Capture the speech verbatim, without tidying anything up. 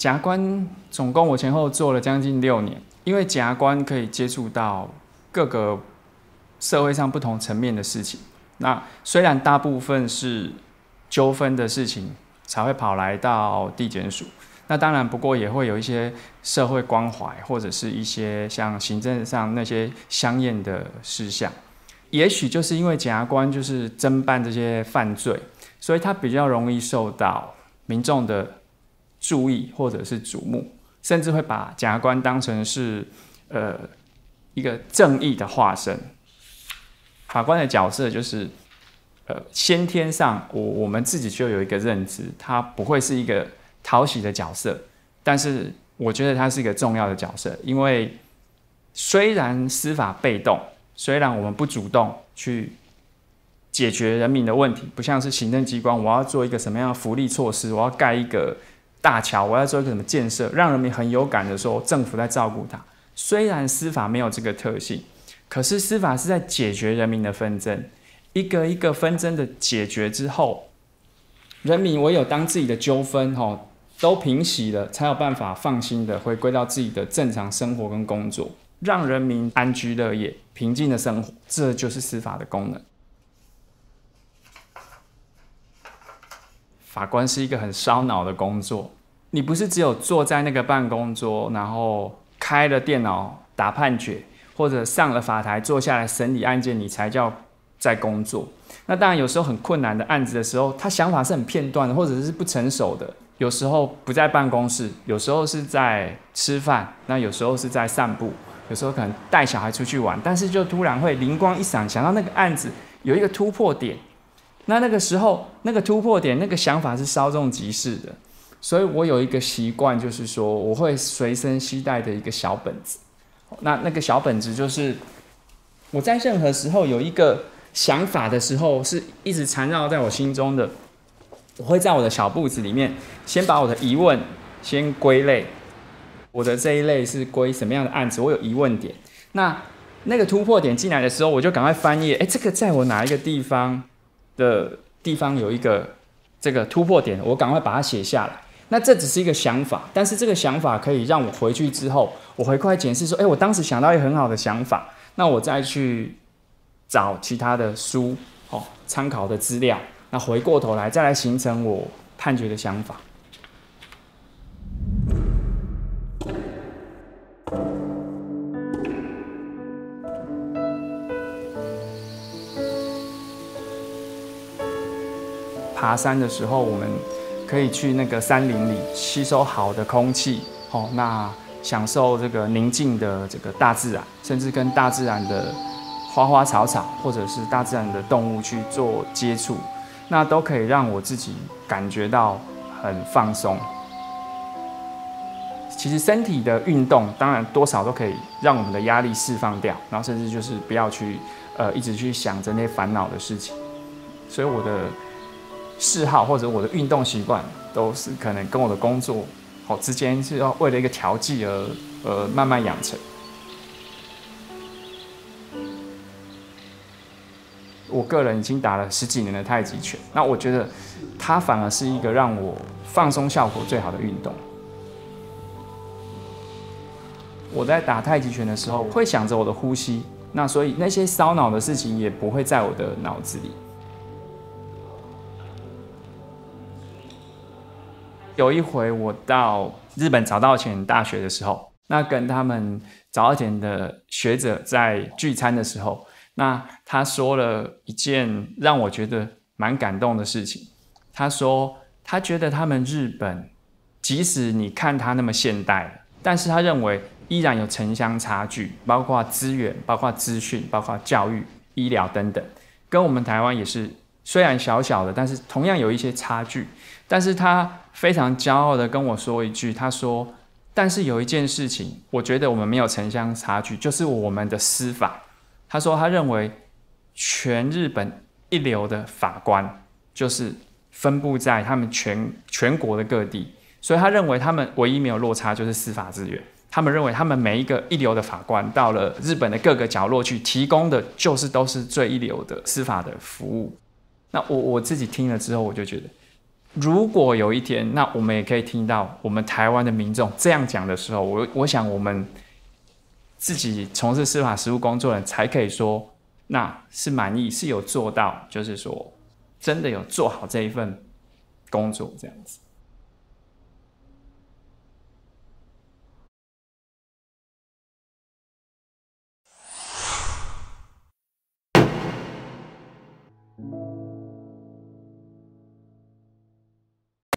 检察官总共我前后做了将近六年，因为检察官可以接触到各个社会上不同层面的事情。那虽然大部分是纠纷的事情才会跑来到地检署，那当然不过也会有一些社会关怀，或者是一些像行政上那些相应的事项。也许就是因为检察官就是侦办这些犯罪，所以他比较容易受到民众的注意或者是瞩目，甚至会把检察官当成是呃一个正义的化身。法官的角色就是呃先天上我我们自己就有一个认知，他不会是一个讨喜的角色，但是我觉得他是一个重要的角色，因为虽然司法被动，虽然我们不主动去解决人民的问题，不像是行政机关，我要做一个什么样的福利措施，我要盖一个大桥，我要做一个什么建设，让人民很有感的说政府在照顾他。虽然司法没有这个特性，可是司法是在解决人民的纷争，一个一个纷争的解决之后，人民唯有当自己的纠纷都平息了，才有办法放心的回归到自己的正常生活跟工作，让人民安居乐业、平静的生活，这就是司法的功能。法官是一个很烧脑的工作，你不是只有坐在那个办公桌，然后开了电脑打判决，或者上了法台坐下来审理案件，你才叫在工作。那当然有时候很困难的案子的时候，他想法是很片段的，或者是不成熟的，有时候不在办公室，有时候是在吃饭，那有时候是在散步，有时候可能带小孩出去玩，但是就突然会灵光一闪，想到那个案子有一个突破点，那那个时候那个突破点，那个想法是稍纵即逝的。所以我有一个习惯，就是说我会随身携带的一个小本子。那那个小本子就是我在任何时候有一个想法的时候，是一直缠绕在我心中的。我会在我的小簿子里面，先把我的疑问先归类。我的这一类是归什么样的案子？我有疑问点。那那个突破点进来的时候，我就赶快翻页。哎，这个在我哪一个地方的地方有一个这个突破点，我赶快把它写下来。那这只是一个想法，但是这个想法可以让我回去之后，我回过来检视说，哎，我当时想到一个很好的想法，那我再去找其他的书、哦、参考的资料，那回过头来再来形成我判决的想法。爬山的时候，我们可以去那个山林里吸收好的空气，哦，那享受这个宁静的这个大自然，甚至跟大自然的花花草草或者是大自然的动物去做接触，那都可以让我自己感觉到很放松。其实身体的运动，当然多少都可以让我们的压力释放掉，然后甚至就是不要去呃一直去想着那些烦恼的事情。所以我的嗜好或者我的运动习惯，都是可能跟我的工作好之间是要为了一个调剂而呃慢慢养成。我个人已经打了十几年的太极拳，那我觉得它反而是一个让我放松效果最好的运动。我在打太极拳的时候，会想着我的呼吸，那所以那些烧脑的事情也不会在我的脑子里。有一回我到日本早稻田大学的时候，那跟他们早稻田的学者在聚餐的时候，那他说了一件让我觉得蛮感动的事情。他说他觉得他们日本即使你看他那么现代了，但是他认为依然有城乡差距，包括资源、包括资讯、包括教育、医疗等等，跟我们台湾也是虽然小小的，但是同样有一些差距。但是他非常骄傲的跟我说一句，他说但是有一件事情我觉得我们没有城乡差距，就是我们的司法。他说他认为全日本一流的法官就是分布在他们 全, 全国的各地，所以他认为他们唯一没有落差就是司法资源。他们认为他们每一个一流的法官到了日本的各个角落去提供的就是都是最一流的司法的服务。那我我自己听了之后，我就觉得如果有一天，那我们也可以听到我们台湾的民众这样讲的时候，我我想我们自己从事司法实务工作的人才可以说，那是满意，是有做到，就是说真的有做好这一份工作这样子。